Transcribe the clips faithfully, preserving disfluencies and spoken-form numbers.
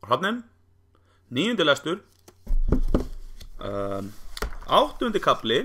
Hrafninn, níundi lestur, um, áttundi kafli,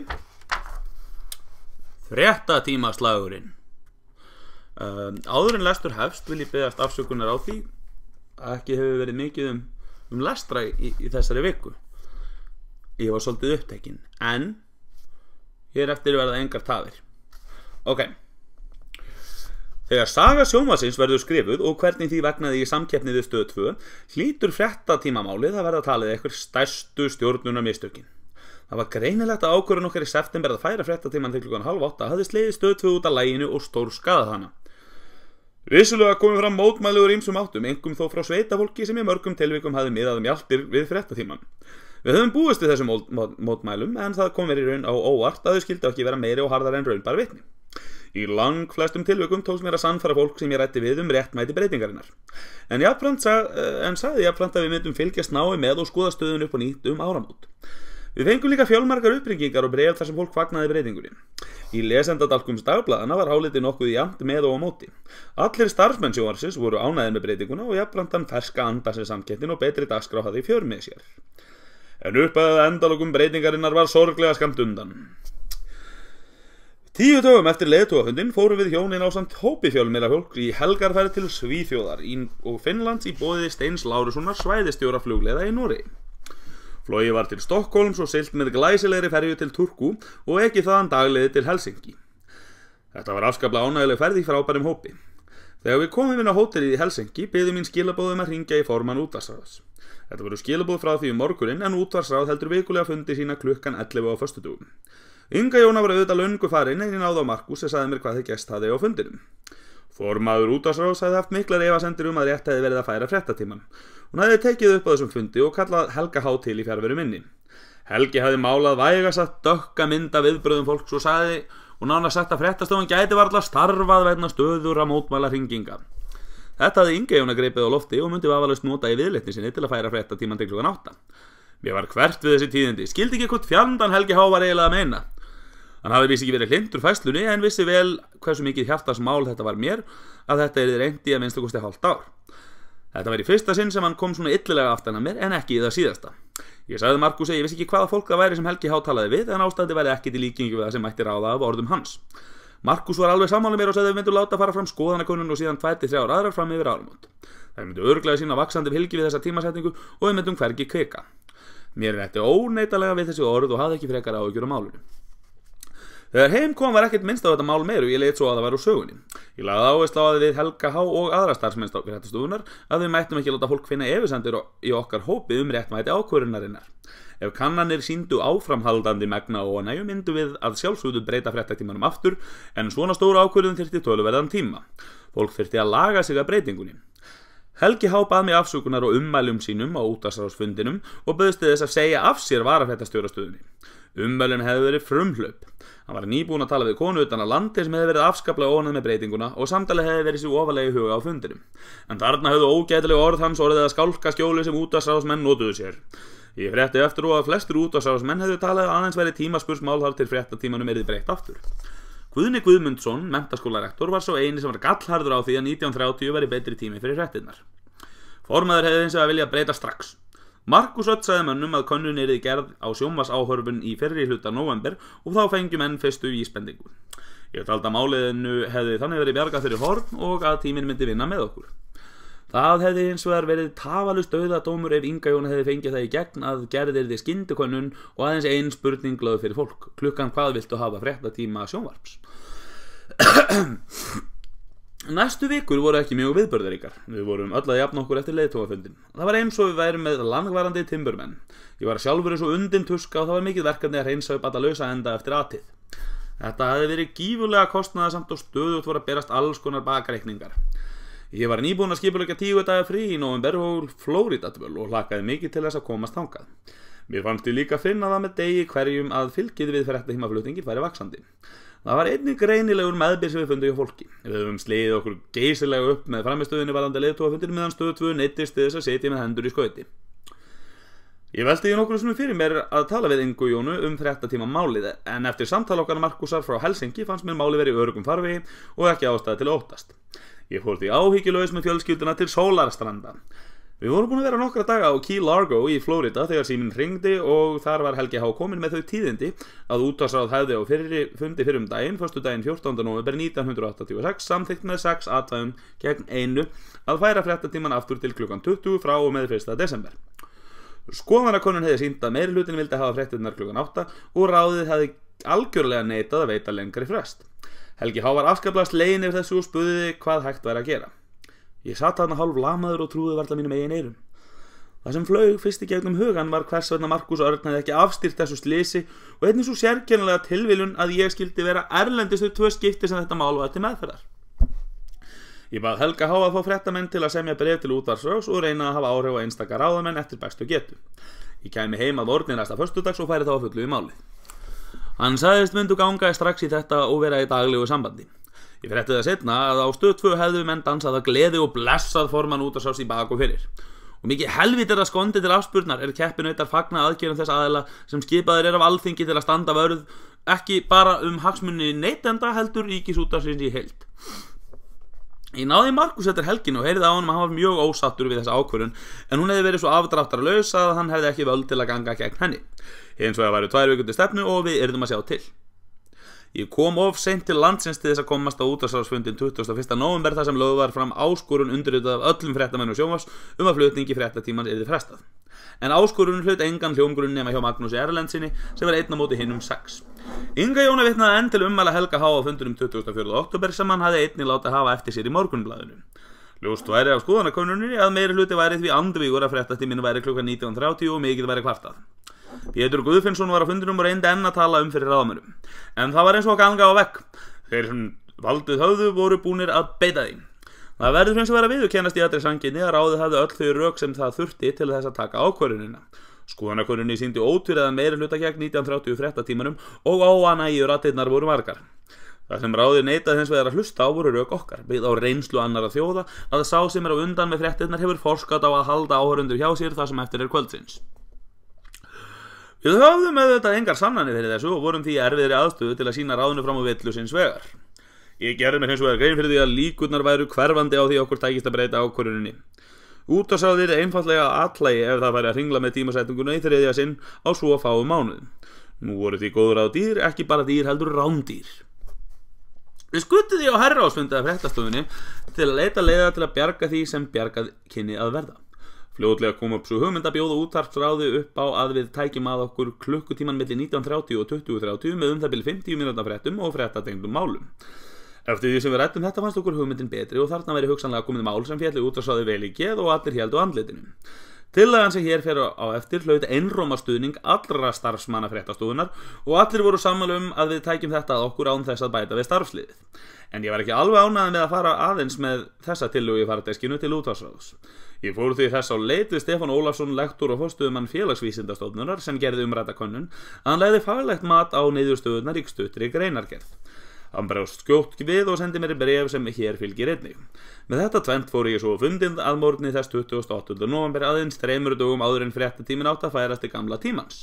fréttatímaslagurinn. Um, áður en lestur hefst vil ég biðjast afsökunar á því að ekki hefur verið mikið um, um lestra í, í þessari viku. Ég var svolítið upptekinn, en hér eftir verða engar tafir. Ok. Þegar saga sjónvarpsins verður skrifuð og hvernig því vegnaði í samkeppni við Stöð tvö, hlýtur fréttatímamálið að verða talið eitthvað stærstu stjórnunarmistökin. Það var greinilegt að ákvörðun okkar í september að færa fréttatíman til klukkan hálf átta hafði slegið Stöð tvö út af laginu og stórskaðað hana. Vissulega komið fram mótmæli úr ýmsum áttum, einkum þó frá sveitafólki sem í mörgum tilvikum hafði miðað mjaltir við fréttatíman. Við höfum búist við þessum mót, mót, mótmælum, en það kom verið í raun á óvart að þau skildu ekki vera meiri og harðar en raun bar vitni. Í lang flestum tilvikum tókst mér að sannfæra fólk sem ég ræddi við um réttmæti breytingarinnar. En, jafnframt, en sagði jafnframt að við myndum fylgjast náið með og skoða stöðun upp og nýtt um áramót. Við fengum líka fjölmargar uppringingar og bréf þar sem fólk fagnaði breytingunni. Í lesendadálkum dagblaðanna var álitið nokkuð jafnt með og á móti. Allir starfsmenn sjónvarpsins voru ánægðir með breytinguna og jafnframt þann ferska anda sem samkeppnin og betri dagskrá hafði í för með sér. En upp að endalokum breytingarinnar var sorglega skammt undan. Tíu dögum eftir leiðtogafundinn fórum við hjónin ásamt hópi fjölmiðlafólks í helgarferð til Svíþjóðar og Finnlands í boði Steins Lárussonar svæðisstjóra flugleiða í Noregi. Flogið var til Stokkólms og siglt með glæsilegri ferju til Turku og ekið þaðan dagleiði til Helsinki. Þetta var afskaplega ánægjuleg ferð í frábærum hópi. Þegar við komum inn á hótelið í Helsinki biðu mín skilaboðum að hringja í formann útvarpsráðs. Þetta voru skilaboð frá því um morguninn en útvarpsráð heldur vikulega fundi sína klukkan ellefu á föstudögum. Inga Jóna var auðvitað löngu farin en ég náði á Markus sem sagði mér hvað þið gest hafði á fundinum. Formaður útvarpsráðs hafði haft miklar efasemdir um að rétt hefði verið að færa fréttatíman. Hún hafði tekið upp á þessum fundi og kallað Helga H til í fjarveru minni. Helgi hafði málað vægasagt dökka mynd af viðbrögðum fólks og sagði og nánast sagt að fréttastofan gæti varla starfað vegna stöðugra mótmæla hringinga. Þetta hafði Inga Jóna gripið á lofti og myndi vafalaust nota í viðleitni sinni til að færa fréttatíman til klukkan átta. Mér var hvert við þessi tíðindi, skildi ekki hvort fjandan Helgi H var eiginlega að meina. Hann hafði vissi ekki verið hlynntur færslunni en vissi vel hversu mikið hjartarsmál þetta var mér að þetta yrði reynt í að minnsta kosti hálft ár. Þetta var í fyrsta sinn sem hann kom svona illilega aftan að mér en ekki í það síðasta. Ég sagði Markus að ég vissi ekki hvaða fólk það væri sem Helgi H talaði við en ástæði væri ekki til líkingu við það sem mætti ráða af orðum hans. Markus var alveg sammála mér og sagði að við myndum láta fara fram skoðanakönnun og síðan tvær til þrjár aðrar fram yfir áramót. Það myndi örugglega sýna vaxandi fylgi við þessa tímasetningu og við myndum hvergi kvika. Mér er þetta óneitanlega við þessi orð og hafði ekki frekar áhyggjur á málinu. Þegar heim kom var ekkert minnst á þetta mál meir og ég leit svo að það var úr sögunni. Ég lagði áherslu á að við Helga H og aðra starfsmenn fréttastofunnar að við mættum ekki láta fólk finna efasemdir í okkar hópi um réttmæti ákvörðunarinnar. Ef kannanir sýndu áframhaldandi megna óánægju myndum við að sjálfsögðu breyta fréttatímanum aftur en svona stóra ákvörðun þyrfti töluverðan tíma. Fólk þyrfti að laga sig að breytingunni. Helgi H bað mig afsökunar og ummælum sínum á útvarpsráðsfundinum og bauðst til þess að segja af sér varafréttastjórastöðunni. Ummælin hefði verið frumhlaup. Hann var nýbúinn að tala við konu utan að landi sem hefði verið afskaplega óánægð með breytinguna og samtalið hefði verið svo ofarlega í huga á fundinum. En þarna höfðu ógætileg orð hans orðið að skálka skjóli sem útvarpsráðsmenn notuðu sér. Ég frétti eftir og að flestir útvarpsráðsmenn hefðu talað að aðeins verið tímaspursmál þar til fréttatímanum yrði breytt aftur. Guðni Guðmundsson, menntaskólarektor, var svo eini sem var gallharður á því að nítján þrjátíu væri betri tími fyrir fréttirnar. Formaður hefði hins vegar viljað breyta strax. Markus Öll sagði mönnum að könnun yrði gerð á sjónvarpsáhorfun í fyrri hluta nóvember og þá fengjum menn fyrstu vísbendingu. Ég taldi að máliðinu hefði þannig verið bjargað fyrir horn og að tíminn myndi vinna með okkur. Það hefði hins vegar verið tafarlaus dauðadómur ef Inga Jóna hefði fengið það í gegn að gerð yrði skyndikönnun og aðeins ein spurning lögð fyrir fólk. Klukkan hvað viltu hafa fréttatíma sjónvarps? Næstu vikur voru ekki mjög viðburðaríkar. Við vorum öll að jafna okkur eftir leiðtogafundin. Það var eins og við værum með langvarandi timburmenn. Ég var sjálfur eins og undin tuska og það var mikið verkefni að hreinsa upp alla lausa enda eftir atið. Þetta hefði verið gífurlega kostnaðarsamt og stöðugt voru að berast alls konar bakreikningar. Ég var nýbúinn að skipuleggja tíu daga frí í nóvember og Flórídadvöl og hlakkaði mikið til þess að komast þangað. Mér fannst ég líka finna það með degi hverjum að fylgið við fréttatímaflutningin væri vaxandi. Það var einnig greinilegur meðbyr sem við fundum hjá fólki. Við höfum slegið okkur geysilega upp með framistöðunni varðandi leiðtogafundinum meðan stöð tvö neyddist til þess að sitja með hendur í skauti. Ég velti því nokkrum sem fyrir mér að tala við Ingu Jónu um fréttatíma málið en eftir samtal okkar Markusar frá Helsinki fannst mér máli verið í öruggum farvegi og ekki ástæða til að óttast. Ég fór því áhyggjulaus með fjölskylduna til Sólarstranda. Við vorum búin að vera nokkra daga á Key Largo í Florida þegar síminn hringdi og þar var Helgi H. komin með þau tíðindi að útvarpsráð hefði á fyrri fundi fyrir um daginn, föstudaginn fjórtánda nóvember nítján hundruð áttatíu og sex, samþykkt með sex atkvæðum gegn einu að færa fréttatíman aftur til klukkan tuttugu frá og með fyrsta desember. Skoðanakönnun hefði sýnt að meirihlutin vildi hafa fréttirnar klukkan átta og ráðið hefði algjörlega neitað að veita lengri frest. Helgi H. var afskaplega sleginn yfir þessu og spurði hvað hægt væri að gera. Ég satt þarna hálf lamaður og trúði varla mínum eigin eyrum. Það sem flaug fyrst í gegnum hugan var hvers vegna Markús Örn hefði ekki afstýrt þessu slysi og einnig svo sérkennilega tilviljun að ég skildi vera erlendis þau tvö skipti sem þetta mál var til meðferðar. Ég bað Helga H. að fá fréttamenn til að semja bréf til útvarpsráðs og reyna að hafa áhrif á einstaka ráðamenn eftir bestu getu. Ég kæmi heim að morgni næsta föstudags og færi þá að fullu í málið. Hann sagðist myndu ganga strax í þetta og vera í daglegu sambandi. Ég frétti það seinna að á stöð tvö hefðu menn dansað að gleði og blessað formann útvarpsráðs í bak og fyrir. Og mikið helvít er að skondi til afspurnar er keppinautar fagna aðgerðum þess aðila sem skipaðir er af alþingi til að standa vörð ekki bara um hagsmuni neytenda heldur ríkisútvarpsins í heild. Ég náði Markús eftir helgin og heyrði á honum að hann var mjög ósattur við þessa ákvörðun en hún hefði verið svo afdráttarlaus að hann hefði ekki völd til að ganga gegn henni. Hins vegar væru tvær vikur til stefnu og við yrðum að sjá til. Ég kom of seint til landsins til þess að komast á útvarpsráðsfundinn tuttugasta og fyrsta nóvember þar sem lögð var fram áskorun undirritað af öllum fréttamönnum sjónvarps um að flutningi fréttatímans yrði frestað. En áskorun hlaut engan hljómgrunn nema hjá Magnúsi Erlendsinni sem var einn á móti hinum sex. Inga Jóna vitnaði enn til ummæla Helga H. á fundinum tuttugasta og fjórða október sem hann hafði einnig látið hafa eftir sér í Morgunblaðinu. Ljóst væri af skoðanakönnunni að meiri hluti væri því andvígur að fréttatíminn væri klukkan nítján þrjátíu og mikið væri kvartað. Pétur Guðfinnsson var á fundinum og reyndi enn að tala um fyrir ráðamönnum. En það var eins og að ganga á vegg. Þeir sem valdið höfðu voru búnir að beita því. Það verður eins og vera viðurkennast í allri sanngirni að ráðið hafði öll þau rök sem það þurfti til þess að taka ákvörðunina. Skoðanakönnunni sýndi ótvíræðan meiri hluta gegn nítján þrjátíu fréttatímanum og óánægju raddirnar voru margar. Það sem ráðið neitaði hins vegar að hlusta á voru rök okkar, byggð á reynslu annarra þjóða að sá sem er á undan með fréttirnar hefur forskat á að halda áhorfendur hjá sér þar sem eftir er kvöldsins. Við höfðum auðvitað engar sannanir fyrir þessu og vorum því erfiðri aðstöðu til að sýna ráðinu fram á villu síns vegar. Ég gerði mér hins vegar grein fyrir því að líkurnar væru hverfandi á því okkur tækist að breyta ákvörðuninni. Útvarpsráðið er einfaldlega atlægi ef það væri að hringla með tímasetninguna í þriðja sinn á svo fáum mánuðum. Nú voru því góð ráð dýr, ekki bara dýr heldur rándýr. Við skuttum því á herraásfundi af fréttastofunni til að leita leiða til að bjarga því sem bjargað kynni að verða. Fljótlega kom upp svo hugmynd að bjóða útvarpsráði upp á að við tækjum að okkur klukkutíman milli nítján þrjátíu og tuttugu þrjátíu með um það bil fimmtíu mínútna fréttum og fréttatengdum málum. Eftir því sem við ræddum þetta fannst okkur hugmyndin betri og þarna væri hugsanlega komið mál sem félli útvarpsráði vel í geð og allir héldu andlitinu. Tillagan sem hér fer á eftir hlaut einróma stuðning allra starfsmanna fréttastofunnar og allir voru sammála um að við tækjum þetta að okkur án þess að bæta við starfsliðið. En ég var ekki alveg ánægður með að fara aðeins með þessa tillögu í faradeskinu til útvarpsráðs. Ég fór því þess á leit við Stefán Ólafsson, lektor og forstöðumann félagsvísindastofnunar sem gerði umrædda könnun að hann legði faglegt mat á niðurstöðurnar í stuttri greinargerð. Hann brást skjótt við og sendi mér bréf sem hér fylgir einnig. Með þetta tvennt fór ég svo fundin að morgni þess tuttugasta og áttunda nóvember aðeins þremur dögum áður en fréttatíminn átt að færast til gamla tímans.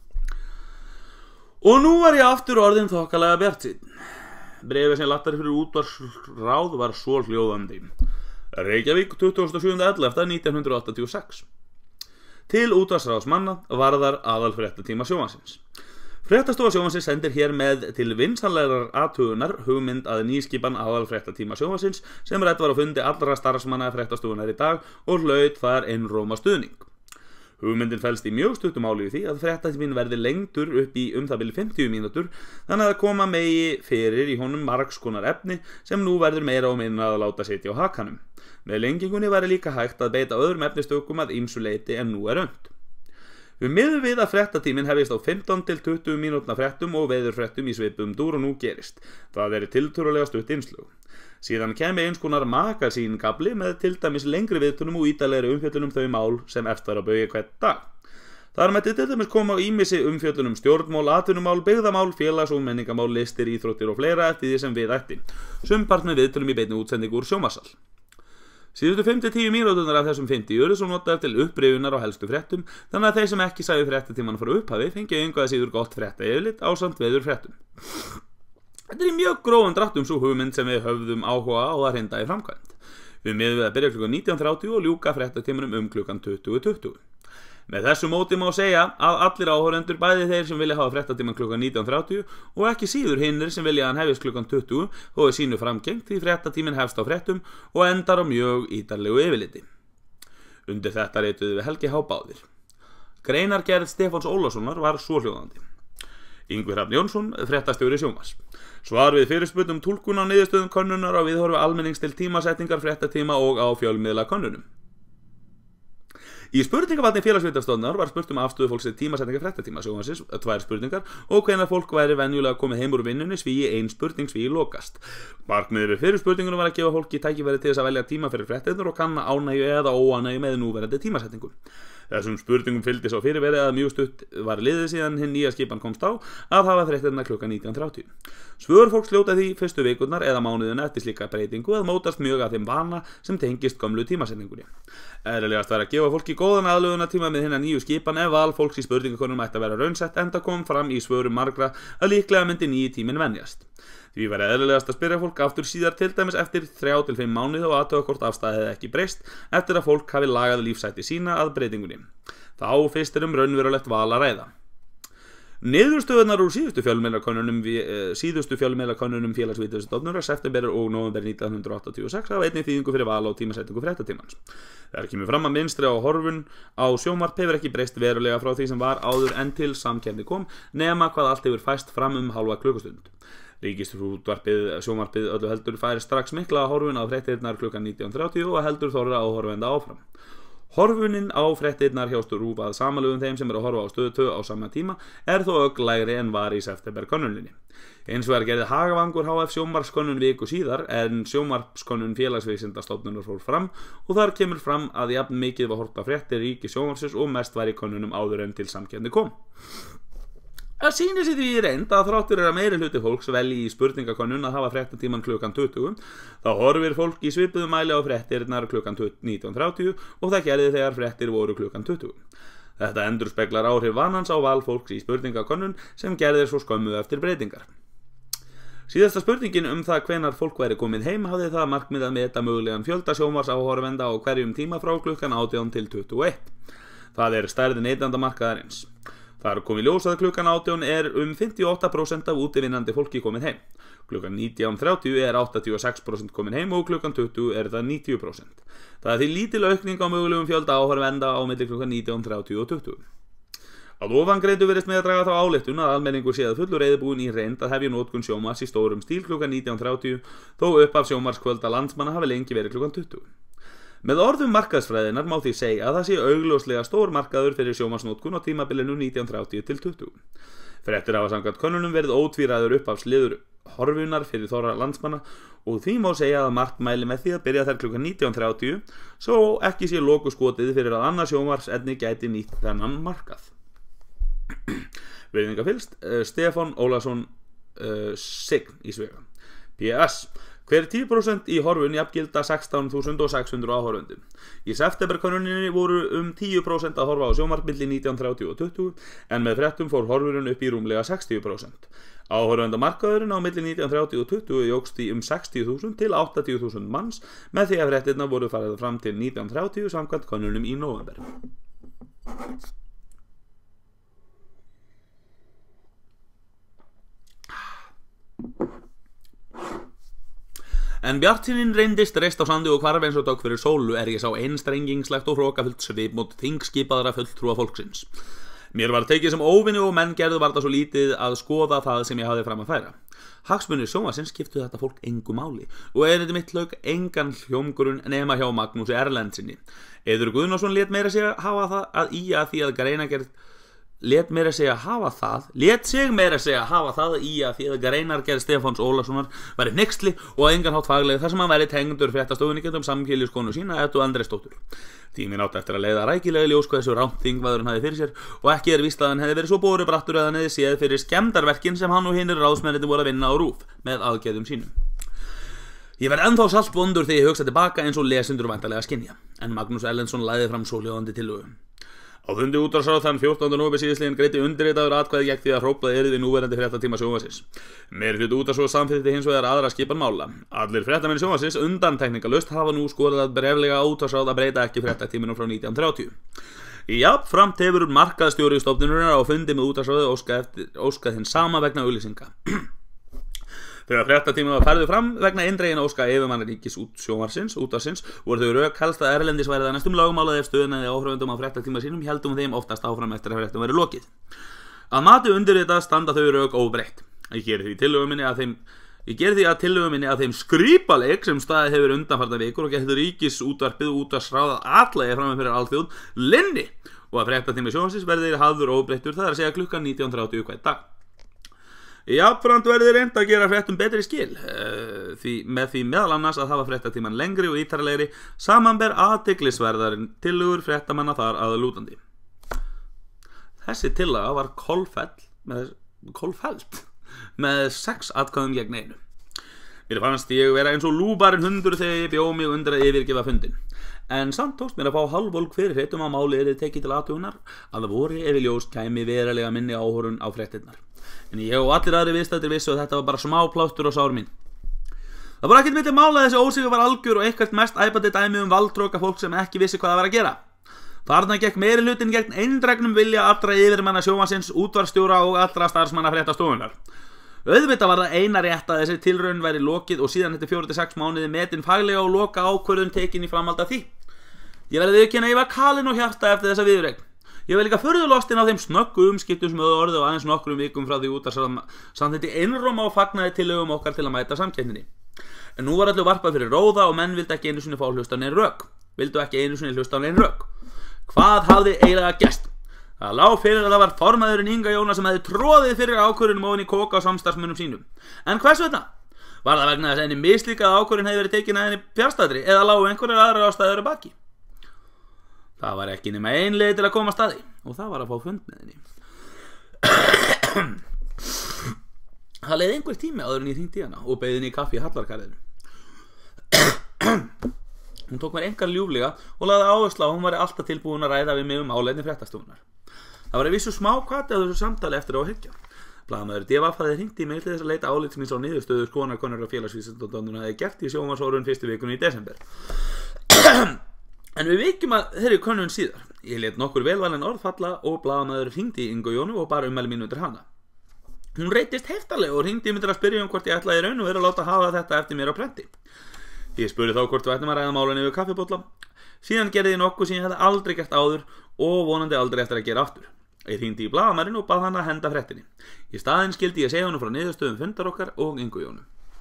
Og nú var ég aftur orðin þokkalega bjartsýnn. Bréfið sem lattari fyrir útvarpsráð var svo hljóðandi. Reykjavík tuttugasta og sjöunda ellefta nítján hundruð áttatíu og sex. Til útvarpsráðsmanna varðar aðalfréttatíma sjónvarpsins. Fréttastofa sjónvarpsins sendir hér með til vinsamlegrar athugunar hugmynd að nýskipan aðalfréttatíma sjónvarpsins sem rætt var á fundi allra starfsmanna fréttastofunar í dag og hlaut þar einróma stuðning. Hugmyndin felst í mjög stuttu máli í því að fréttatíminn verði lengdur upp í um það bil fimmtíu mínútur þannig að koma megi fyrir í honum margs konar efni sem nú verður meira og minna að láta sitja á hakanum. Með lengingunni væri líka hægt að beita öðrum efnistökum að ýmsu leyti en nú er unnt. Við miðum við að fréttatíminn hefist á fimmtán til tuttugu mínútna fréttum og veðurfréttum í svipum dúr og nú gerist. Það er tiltölulega stutt innslög. Síðan kemi eins konar magasínkafli með til dæmis lengri viðtölum og ítarlegri umfjöllun um þau mál sem eftir að baugi hvern dag. Þar mætti til dæmis koma á ýmissi umfjöllun um stjórnmál, atvinnumál, byggðamál, félags- og menningamál, listir, íþróttir og fleira eftir því sem við ætti. Sumpart með viðtölum í beinni útsendingu úr sjónvarpssal. Síðustu fimm til tíu mínúturnar af þessum fimmtíu eru svo notaðar til upprifjunar á helstu fréttum, þannig að þeir sem ekki sæju fréttatímann frá upphafi fengi einhvað síður gott fréttayfirlit ásamt veður fréttum. Þetta er í mjög grófum dráttum sú hugmynd sem við höfðum áhuga á að hrinda í framkvæmd. Við miðum við að byrja klukkan nítján þrjátíu og ljúka fréttatímanum um klukkan tuttugu tuttugu. Með þessu móti má segja að allir áhorfendur, bæði þeir sem vilja hafa fréttatíman klukkan nítján þrjátíu og ekki síður hinnir sem vilja að hann hefjist klukkan tuttugu og er sínu framgengt því fréttatíminn hefst á fréttum og endar á mjög ítarlegu yfirliti. Undir þetta rituðu við Helgi H. báðir. Greinargerð Stefáns Ólafssonar var svohljóðandi. Ingvi Hrafn Jónsson, fréttastjóri Sjónvarps. Svar við fyrirspurnum túlkun á niðurstöðum könnunar á viðhorfi almennings til tímasetningar fréttatíma og á fjölmiðla könnunum. Í spurningavatni félagsvitarstofnunar var spurt um afstöðu fólks til tímasetningar fréttatíma sjónvarpsins, tvær spurningar og hvenær fólk væri venjulega komið heim úr vinnunni svíi ein spurning svíi lokast. Markmiðið við fyrir spurningunum var að gefa fólki tækifæri til þess að velja tíma fyrir fréttirnar og kanna ánægju eða óánægju með núverandi tímasetningu. Þessum spurningum fylgdi svo fyrirverið að mjög stutt var liðið síðan hinn nýja skipan komst á að hafa fréttirnar klukkan nítján þrjátíu. Svör fólks hljóta því fyrstu vikurnar eða mánuðina eftir slíka breytingu að mótast mjög af þeim vana sem tengist gömlu tímasetningunni. Eðlilegast var að gefa fólki góðan aðlögunartíma með hinna nýju skipan ef val fólks í spurningakonum ætti að vera raunsett enda kom fram í svörum margra að líklega myndi nýji tíminn venjast. Því var eðlilegast að spyrja fólk aftur síðar til dæmis eftir þrjá til fimm mánuði og athuga hvort afstæðið hefði ekki breyst eftir að fólk hafi lagað lífsætti sína að breytingunni. Þá fyrst er um raunverulegt val að ræða. Niðurstöðunar úr síðustu fjölmiðlakönnunum síðustu fjölmiðlakönnunum félagsvísindastofnunar september og nóvember nítján hundruð áttatíu og sex hafa einnig þýðingu fyrir val á tímasetningu fréttatímans. Þegar kemur fram að mynstri á horfun á sjónvarp hefur ekki breyst verulega frá því sem var áður en til samkeppni kom nema hvað allt hefur fæst fram um hálfa klukkustund. Ríkisútvarpið sjónvarpið öllu heldur fær strax mikla horfun á fréttirnar klukkan nítján þrjátíu og heldur þorra áhorfenda áfram. Horfunin á fréttirnar hjá Rúv að samanlögum þeim sem eru að horfa á stöðu tvö á sama tíma er þó ögn lægri en var í september könnuninni. Eins vegar gerði Hagavangur H F sjónvarpskönnun viku síðar en sjónvarpskönnun félagsvísindastofnunar fór fram og þar kemur fram að jafn mikið var horft á fréttir ríkis sjónvarpsins og mest var í könnunum áður en til samkeppni kom. Það sýnir sig því í reynd að þráttur er að meiri hluti fólks velji í spurningakönnun að hafa fréttatíman klukkan tuttugu, þá horfir fólk í svipuðum mæli á fréttirnar klukkan nítján þrjátíu og það gerði þegar fréttir voru klukkan tuttugu. Þetta endurspeglar áhrif vanans á val fólks í spurningakönnun sem gerðir svo skömmu eftir breytingar. Síðasta spurningin um það hvenar fólk væri komið heim hafði það markmið að meta mögulegan fjölda sjónvarpsáhorfenda á hverjum tíma frá klukkan átján til tuttugu og eitt. Það er stærð neytendamarkaðarins. Þar kom í ljós að klukkan átján er um fimmtíu og átta prósent af útivinnandi fólki komin heim. Klukkan nítján þrjátíu er áttatíu og sex prósent komin heim og klukkan tuttugu er það níutíu prósent. Það er því lítil aukning á mögulegum fjölda áhorfenda á milli klukkan nítján þrjátíu og tuttugu. Að ofangreindu virðist með að draga þá ályktun að almenningur sé að fullur reiðubúinn í reynd að hefja notkun sjónvarps í stórum stíl klukkan nítján þrjátíu þó upp af sjónvarpskvölda landsmanna hafi lengi verið klukkan tuttugu. Með orðum markaðsfræðinar má því segja að það sé augljóslega stór markaður fyrir sjónvarpsnotkun á tímabilinu nítján þrjátíu til tuttugu. Fréttir hafa samkvæmt könnunum verið ótvíræður uppafsliður horfunar fyrir þorra landsmanna og því má segja að margt mæli með því að byrja þær klukkan nítján þrjátíu svo ekki sé lokuskotið fyrir að annað sjónvarpsefni gæti nýtt þennan markað. Virðingafyllst, Stefán Ólafsson uh, Sign í Svega. P S Hver tíu prósent í horfun jafngilda sextán þúsund sex hundruð áhorfendum. Í septemberkönnuninni voru um tíu prósent að horfa á sjónvarp milli nítján þrjátíu og tuttugu en með fréttum fór horfurinn upp í rúmlega sextíu prósent. Áhorfendamarkaðurinn á milli nítján þrjátíu og tuttugu jókst í um sextíu þúsund til áttatíu þúsund manns með því að fréttirnar voru farið fram til nítján þrjátíu samkvæmt könnunum í nóvember. En bjartsýnin reyndist reist á sandi og hvarf eins og dögg fyrir sólu er ég sá einstrengingslegt og hrókafullt svip mót þingskipaðra fulltrúa fólksins. Mér var tekið sem óvinni og menn gerðu var það svo lítið að skoða það sem ég hafði fram að færa. Hagsmunir sjónvarpsins skiptu þetta fólk engu máli og erindi mitt lauk engan hljómgrunn nema hjá Magnúsi Erlendsinni. Eiður Guðnason lét meira segja hafa það að ía því að greinargerð Lét meira segja hafa það, lét sig meira segja hafa það í að því að greinargerð Stefáns Ólafssonar væri hneyksli og að engan hátt fagleg þar sem hann væri tengdur fréttastofunni getum samkýliskonu sína Eddu Andrésdóttur. Tíminn átti eftir að leiða rækilega ljós hvað þessu rangt þingmaðurinn hafði fyrir sér og ekki er víst að hann hefði verið svo borubrattur að hann hefði séð fyrir skemmdarverkin sem hann og hinir ráðsmennirnir voru að vinna á RÚV með aðgerðum sínum. Ég verð ennþá saltvondur þegar ég hugsa tilbaka eins og lesendur væntanlega skynja, en Magnús Erlendsson lagði fram svohljóðandi tillögu. Á fundi útvarpsráðs þann fjórtánda nóvember síðastliðinn greiddi undirritaður atkvæði gegn því að hróflað yrði núverandi fréttatíma sjónvarpsins. Meirihluti útvarpsráðs samþykkti hins vegar aðra skipan mála. Allir fréttamenn sjónvarpsins undantekningarlaust hafa nú skorað bréflega á útvarpsráð að breyta ekki fréttatímanum frá nítján þrjátíu. Jafnframt hefur markaðsstjóri stofnunarinnar á fundi með útvarpsráði óskað, óskað hinn sama vegna auglýsinga. Þegar fréttatíminn var færður fram vegna eindregin óska yfirmanna ríkis sjónvarpsins, útvarpsins, voru þau rök helst að erlendis væri það næstum lögmálað ef stöðnaði áhrifendum á fréttatíma sínum héldum þeim oftast áfram eftir að fréttum væri lokið. Að mati undirritað standa þau rök óbreytt. Ég geri því tillögu minni að þeim Ég ger því að tillögu minni að þeim skrípaleik sem staðið hefur undanfarna vikur og getur ríkis útvarpið og útvarpsráð atlægi fram fyrir alþjóð linni og að fréttatími sjónvarpsins verði hafður óbreyttur, það er að segja klukkan nítján þrjátíu hvern dag. Jafnframt verði reynt að gera fréttum betri skil, því, með því meðal annars að hafa fréttatíman lengri og ítarlegri samanber athyglisverðarinn tillögur fréttamanna þar að lútandi. Þessi tillaga var kolfell með, kolfellt með sex atkvæðum gegn einu. Mér fannst ég vera eins og lúbarinn hundur þegar ég bjó mig undir að yfirgefa fundin. En samt tókst mér að fá hálfvolg fyrirheitum að máli yrði tekið til athugunar að það voru ef í ljós kæmi verulega minni áhorun á fréttirnar. En ég og allir aðri viðstaddir vissu að þetta var bara smá plástur á sár mín. Það var ekkert milli mála að þessi ósigur var algjör og eitthvað mest æpandi dæmi um valdhroka fólk sem ekki vissi hvað það var að gera. Þarna gekk meirihlutin gegn eindregnum vilja allra yfirmanna sjónvarpsins, útvarpsstjóra og allra starfsmanna fréttastofunnar. Auðvitað var það eina rétt að þessi tilraun væri lokið og síðan eftir fjóra til sex mánuði metin faglega og loka ákvörðun tekin í framhald af því. Ég verði viðurkenna að ég var kalinn og hjarta eftir þessa viðureign. Ég var líka furðu lostinn á þeim snöggu umskiptum sem höfðu orðið á aðeins nokkrum vikum frá því útvarpsráð samþykkti einróma og fagnaði tillögum okkar til að mæta samkeppninni. En nú var öllu varpað fyrir róða og menn vildu ekki einu sinni fá hlusta á nein rök. Vildu ekki einu sinni hlusta á nein rök. Hvað hafði eiginlega gerst? Það lá fyrir að það var formaðurinn Inga Jóna sem hefði tróðið fyrir ákvörðunum ofan í kóka á samstarfsmönnum sínum. En hvers vegna? Var það vegna þess að henni mislíkað ákvörðun hefði verið tekin að henni fjarstæðri eða lágu einhverjar aðrar ástæður að baki? Það var ekki nema ein leið til að koma að staði og það var að fá fund með henni. Það leið einhver tími áður en ég hringdi í hana og beið henni í kaffi í Hallargarðinu. Hún tók mér engar ljúflega og lagði áherslu á að hún væri alltaf tilbúin að ræða við mig um álefni fréttastofunnar. Það var að vísu smá hvati á þessu samtali eftir á að hyggja. Blaðamaður D V hafði hringt í mig til þess að leita álits míns á niðurstöðu skoðanakönnur og félagsvísindadómnum hafði gert í sjónvarpsárun fyrstu vikunni í desember. En við vikjum að þeirri könnun síðar. Ég lét nokkur velvalin orð falla og blaðamaður hringdi í Ingu Jónu og bar ummæli mín undir hana. Hún reytist heftalega og hringdi mig til að spyrja um hvort ég ætlaði í raun og vera að láta hafa þetta eftir mér á prenti. Ég spurði þá hvort við ættum að ræða málunni yfir kaffibolla. Síðan gerði ég nokkuð sem ég hefði aldrei gert áður og vonandi aldrei eftir að gera aftur. Ég hringdi í blaðamarinn og bað hann að henda fréttinni. Í staðinn skildi ég segja honum frá niðurstöðum fundar okkar og Ingu Jónu.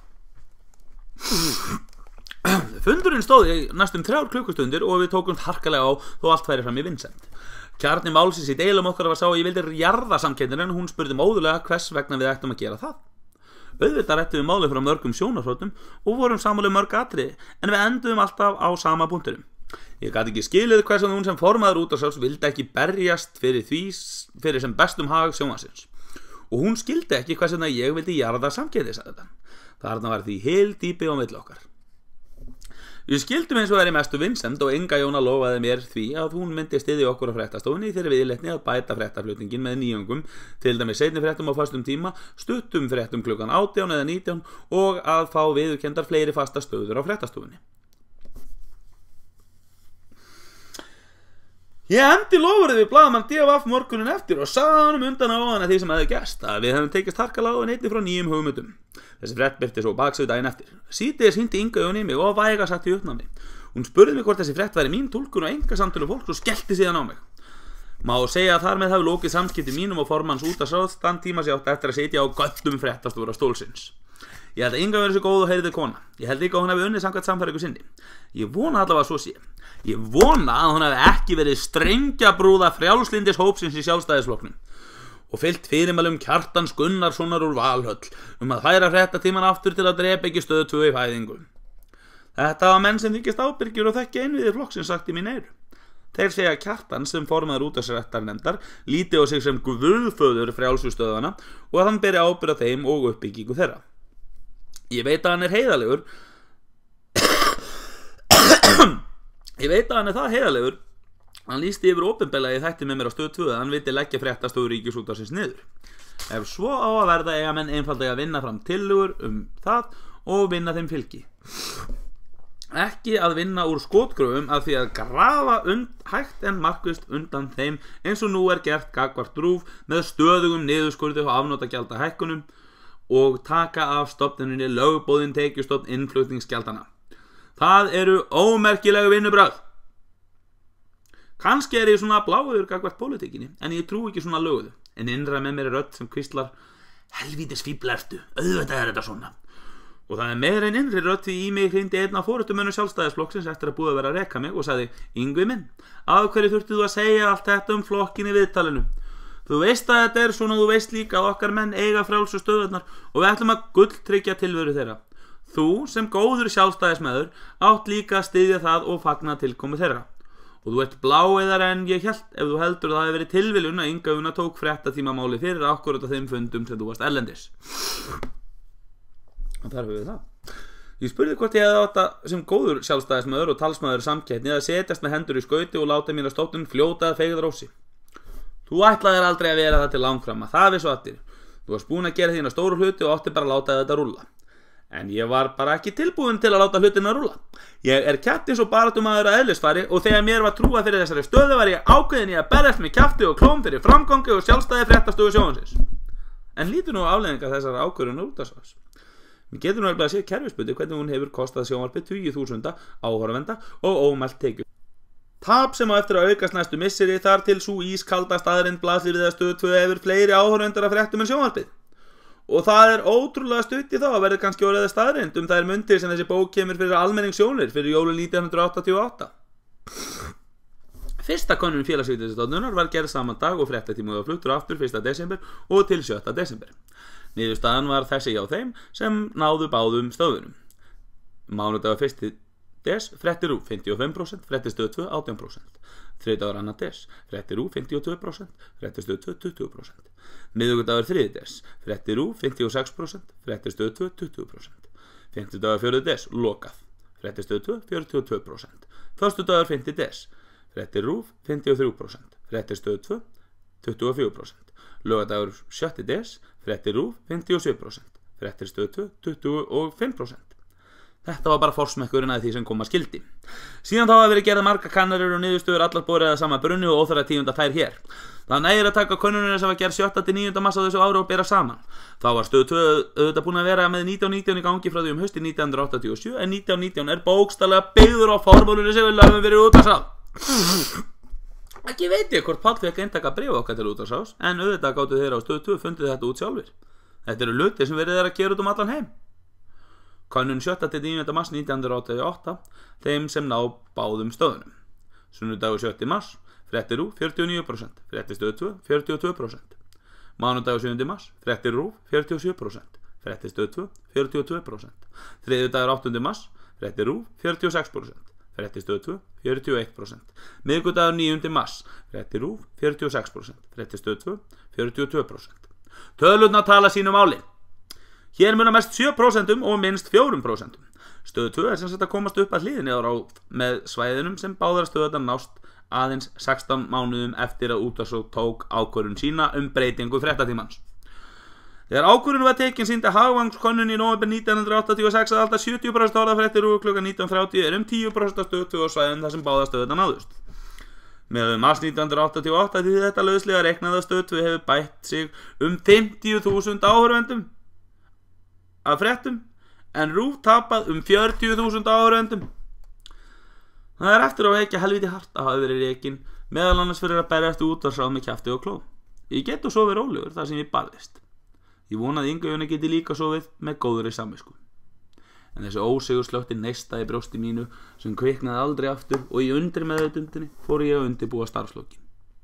Fundurinn stóð í næstum þrjár klukkustundir og við tókum harkalega á þó allt væri fram í vinsemd. Kjarni málsins í deilum okkar var sá að ég vildi jarða samkeppnina en hún spurði móðulega hvers vegna við ættum að gera það. Auðvitað rættum við málið frá mörgum sjónarhornum og vorum sammála um mörg atriði en við enduðum alltaf á sama punktinum. Ég gat ekki skilið hvers vegna hún sem formaður útvarpsráðs vildi ekki berjast fyrir því fyrir sem bestum hag sjónvarpsins. Og hún skildi ekki hvers vegna ég vildi jarða samkeppnisreglurnar. Þarna var því heil dýpi á milli okkar. Við skildum eins og væri mestu vinsemd og Inga Jóna lofaði mér því að hún myndi styðja okkur á fréttastofunni þegar viðleitni að bæta fréttaflutningin með nýjungum, til dæmis seinni fréttum á föstum tíma, stuttum fréttum klukkan átján eða nítján og að fá viðurkenndar fleiri fasta stöður á fréttastofunni. Ég endi lofurði við blaðamann D V morgunin eftir og sagði hann um undan á hann að því sem hefði gerst að við hefum tekist harkalega og neyti frá nýjum hugmyndum. Þessi frétt birti svo baksöðu daginn eftir. Síðdegis hringdi Inga Jóna í mig og væga sagt í uppnámi. Hún spurði mig hvort þessi frétt væri mín túlkun og enga samtölu fólks og skellti síðan á mig. Má segja að þar með hafi lokið samskipti mínum og formanns útvarpsráðs þann tíma sem ég átti eftir að sitja á göllum fréttastjóra stólsins. Ég held að Inga verið svo góð og heyrði kona. Ég held líka að hún hefði unnið samkvæmt sannfæringu sinni. Ég vona allavega svo sé. Ég vona að hún hefði ekki verið strengjabrúða frjálslyndis hópsins í Sjálfstæðisflokknum og fylgt fyrirmælum Kjartans Gunnarssonar úr Valhöll um að færa fréttatímann aftur til að drepa ekki stöð tvö í fæðingu. Þetta var menn sem þykist ábyrgjur og þekki innviðir flokksins sagt í mín eyru. Þeir segja að Kjartan sem formaður útvarpsréttarnefndar líti á sig sem guðföður frjálsustöðvana og að hann beri ábyrgð á þeim og uppbyggingu þeirra. Ég veit að hann er heiðalegur Ég veit að hann er það heiðalegur Hann lýsti yfir opinberlega í þætti með mér á Stöð tvö að hann vildi leggja fréttastofu Ríkisútvarpsins niður. Ef svo á að verða eiga menn einfaldlega að vinna fram tillögur um það og vinna þeim fylgi. Ekki að vinna úr skotgröfum að því að grafa und, hægt en markvist undan þeim eins og nú er gert gagnvart RÚV með stöðugum niðurskurði og afnotagjalda hækkunum og taka af stofnuninni lögboðin tekjustofn innflutningsgjaldana. Það eru ómerkilega vinnubrögð. Kannski er ég svona bláður gagnvart pólitíkinni, en ég trú ekki svona löguðu. En innra með mér er rödd sem hvíslar: helvítis fíblertu, auðvitað er þetta svona. Og það er meira en innri rödd því í mig hringdi einn af forystumönnum Sjálfstæðisflokksins eftir að búið að vera að reka mig og sagði: Yngvi minn, af hverju þurftu þú að segja allt þetta um flokkin í viðtalinu? Þú veist að þetta er svona, þú veist líka að okkar menn eiga frjálsu stöðurnar og við ætlum að gulltryggja tilveru þeirra. Þú sem góður Sjálfstæðismaður átt líka að styðja það og fagna tilkomu þeirra. Og þú ert bláeðar en ég hélt ef þú heldur að það hefði verið tilviljun að Inga Una tók fréttatímamáli fyrir akkurat á þeim fundum sem þú varst erlendis. Og þar höfum við það. Ég spurði hvort ég hefði átt að sem góður Sjálfstæðismaður og talsmaður samkeppni að setjast með hendur í skauti og láta mína stofnun fljóta að feigðarósi. Þú ætlaðir aldrei að vera það til langframa, það vissu allir. Þú varst búin að gera þína stóru hluti og átti bara að láta þetta rúlla. En ég var bara ekki tilbúin til að láta hlutina rúlla. Ég er kjattins og baráttumaður að eðlisfari og þegar mér var trúað fyrir þessari stöðu var ég ákveðin í að berjast með kjafti og klóm fyrir framgangi og sjálfstæði fréttastofu sjónvarpsins. En lítur nú afleiðingar þessara ákvörðunar útvarpsins. Við getum nú alveg að sé kerfisbundið hvernig hún hefur kostað sjónvarpið tugi þúsunda áhorfenda og ómælt tekjur. Tap sem á eftir að aukast næstu misseri þar til sú ískalda staðreynd blasir við að Stöð tvö hefur fleiri áhorfendur af fréttum en sjónvarpið. Og það er ótrúlega stutt í þá að verði kannski orðið staðreynd um þær mundir sem þessi bók kemur fyrir almenningssjónir fyrir jólin nítján hundruð áttatíu og átta. Fyrsta könnun Félagsvísindastofnunar var gerð saman dag og fréttatíminn var fluttur aftur fyrsta desember og til sjötta desember. Niðurstaðan var þessi hjá þeim sem náðu báðum stöðunum. Mánudagur fyrsti des, fréttir RÚV fimmtíu og fimm prósent, fréttir Stöð tvö átján prósent. Þriðjudagur annar des, fréttir RÚV fimmtíu og tvö prósent, fréttir Stöð tvö tuttugu prósent. Miðvikudagur þriðji des, fréttir RÚV fimmtíu og sex prósent, fréttir Stöð tvö tuttugu prósent. Fimmtudagur fjórði des, lokað, fréttir Stöð tvö fjörutíu og tvö prósent. Föstudagur fimmti des, fréttir RÚV fimmtíu og þrjú prósent, fréttir Stöð tvö tuttugu og fjögur prósent. Laugardagur sjötti des, fréttir RÚV fimmtíu og sjö prósent, fréttir Stöð tvö tuttugu og fimm prósent. Þetta var bara forsmekkurinn að því sem koma skildi. Síðan þá hafa verið gerða marga kannanir og niðurstöður allar borið að sama brunni og óþarfa tíunda þær hér. Það nægir að taka könnunina sem var gerð sjötta til níunda mars á þessu ári og bera saman. Þá var Stöð tvö auðvitað búin að vera með nítján nítján í gangi frá því um hausti nítján hundruð áttatíu og sjö en nítján nítján er bókstaflega byggður á formúlunni sem við lögum fyrir útvarpsráð. Ekki veit ég hvort Páll fékk eintaka bréf okkar til útvarpsráðs en auðvitað gátu þeir á Stöð tvö fundið þetta út sjálfir. Þetta eru hlutir sem verið er að gera út um allan heim. Könnun sjötta til níunda mars nítján hundruð áttatíu og átta þeim sem ná báðum stöðunum. Sunnudagur sjötti mars, fréttir RÚV fjörutíu og níu prósent, fréttir Stöð tvö fjörutíu og tvö prósent. Mánudagur sjöundi mars, fréttir RÚV fjörutíu og sjö prósent, fréttir Stöð tvö fjörutíu og tvö prósent. Þriðjudagur áttundi mars, fréttir RÚV fjörutíu og sex prósent, fréttir Stöð tvö fjörutíu og eitt prósent. Miðvikudagur níundi mars, fréttir RÚV fjörutíu og sex prósent, fréttir Stöð tvö fjörutíu og tvö prósent. Tölurnar tala sínu máli. Hér munar mest sjö prósent og minnst fjögur prósent. Stöð tvö er sem sagt að komast upp að hliðinni á með svæðinum sem báðar stöðunar nást aðeins sextán mánuðum eftir að útvarpsráð tók ákvörðun sína um breytingu fréttatímans. Þegar ákvörðun var tekin sýndi hagvangskönnun í nóvember nítján hundruð áttatíu og sex að alltaf sjötíu prósent orðafréttir RÚV klukkan nítján þrjátíu er um tíu prósent af Stöð tvö og svæðum þar sem báðar stöðunar náðust. Með mars nítján hundruð áttatíu og átta því þetta lauslega reiknað að Stöð tvö hefur bætt sig um fimmtíu þúsund áhorfendum af fréttum en RÚV tapað um fjörutíu þúsund áhorfendum. Það er eftir á ekki helviti hart að hafa verið rekin meðal annars fyrir að berjast útvarpsráð með kjafti og klóm. Ég get og sofið rólegur þar sem ég barðist. Ég vona að Inga Una geti líka sofið með góðri samvisku. En þessi ósigur slökti neista í brjósti mínu sem kviknaði aldrei aftur og í undri meðvitundinni fór ég að undirbúa starfslokin.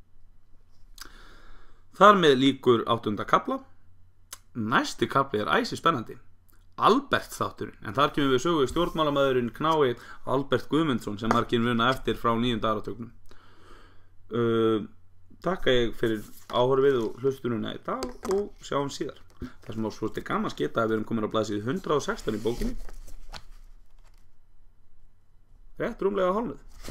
Þar með lýkur áttunda kafla. Næsti kafli er æsi spennandi. Albert þátturinn, en þar kemur við sögu stjórnmálamæðurinn knái Albert Guðmundsson sem margir muna eftir frá níunda áratugnum. Uh, Takka ég fyrir áhorfið og hlustununa í dag og sjáum síðar. Það sem á svolítið gaman sketa að við erum komin á blaðsíðu hundrað og sextán í bókinni. Rétt rúmlega hálfnuð.